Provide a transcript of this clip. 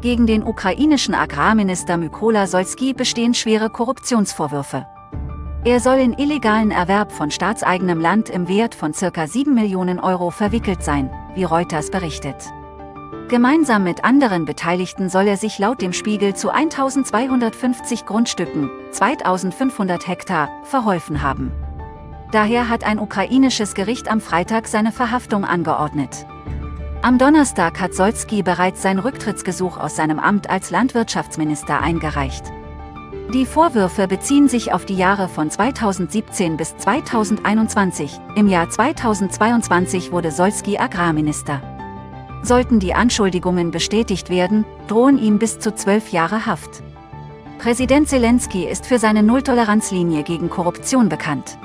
Gegen den ukrainischen Agrarminister Mykola Solski bestehen schwere Korruptionsvorwürfe. Er soll in illegalen Erwerb von staatseigenem Land im Wert von ca. 7 Millionen Euro verwickelt sein, wie Reuters berichtet. Gemeinsam mit anderen Beteiligten soll er sich laut dem Spiegel zu 1250 Grundstücken, 2500 Hektar, verholfen haben. Daher hat ein ukrainisches Gericht am Freitag seine Verhaftung angeordnet. Am Donnerstag hat Solski bereits sein Rücktrittsgesuch aus seinem Amt als Landwirtschaftsminister eingereicht. Die Vorwürfe beziehen sich auf die Jahre von 2017 bis 2021. Im Jahr 2022 wurde Solski Agrarminister. Sollten die Anschuldigungen bestätigt werden, drohen ihm bis zu 12 Jahre Haft. Präsident Selenskyj ist für seine Nulltoleranzlinie gegen Korruption bekannt.